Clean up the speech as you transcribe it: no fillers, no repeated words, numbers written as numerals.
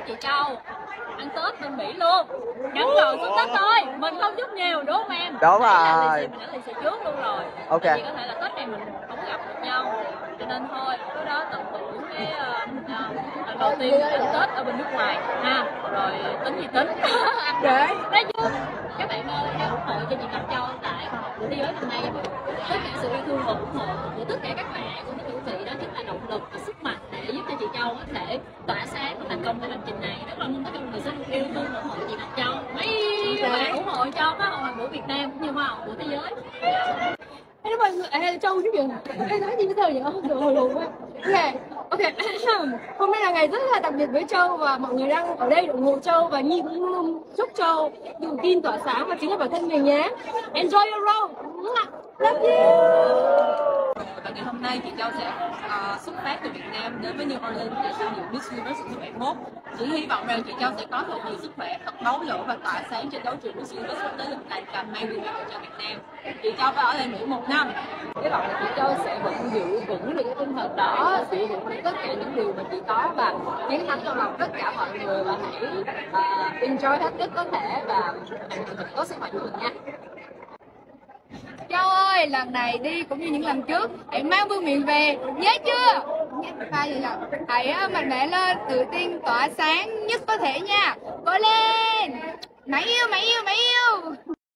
chị Châu ăn Tết bên Mỹ luôn, ngắn gọn xuống Tết thôi, mình không chút nhiều đúng không em? Đúng rồi. Mình đã lì xì trước luôn rồi. Ok. Tại vì có thể là Tết này mình không có gặp được nhau, cho nên thôi cái đó tận hưởng cái lần đầu tiên ăn Tết ở bên nước ngoài ha, rồi tính gì tính. Để Nói chung các bạn ơi, hãy ủng hộ cho chị Ngọc Châu tại buổi thế giới năm nay, tất cả sự yêu thương và ủng hộ của tất cả các bạn, của tất cả quý vị, đó chính là động lực và sức mạnh để giúp cho chị Châu có thể tỏa sáng và thành công trong hành trình này. Rất là mong tất cả mọi người sẽ yêu thương và ủng hộ chị Ngọc Châu. Mấy bạn ủng hộ cho Hoa hậu Hoàn vũ Việt Nam cũng như Hoa hậu của thế giới. Hello mọi người, Châu chứ kìa. Em nói gì bây giờ vậy? Trời hồi hộp quá. Ok, hôm nay là ngày rất là đặc biệt với Châu và mọi người đang ở đây ủng hộ Châu, và Nhi cũng luôn chúc Châu tự tin tỏa sáng và chính là bản thân mình nhé. Enjoy your role. Love you. Và ngày hôm nay chị Châu sẽ xuất phát từ Việt Nam đến với New Orleans để tham dự Miss Universe 2021. Chị hy vọng rằng chị Châu sẽ có thật nhiều sức khỏe, thật máu lửa và tỏa sáng trên đấu trường Miss Universe quốc tế lần này và mang quyền lực cho Việt Nam. Chị Châu phải ở lại Mỹ 1 năm. Hy vọng là chị Châu sẽ vẫn giữ vững được cái tinh thần đó, giữ vững tất cả những điều mà chị có và chiến thắng trong lòng tất cả mọi người, và hãy enjoy hết nhất có thể và thật tốt sức khỏe của mình nha. Châu ơi, lần này đi cũng như những lần trước, hãy mang vương miện về, nhớ chưa? Hãy mạnh mẽ lên, tự tin tỏa sáng nhất có thể nha. Cố lên. Mày yêu, mày yêu, mày yêu.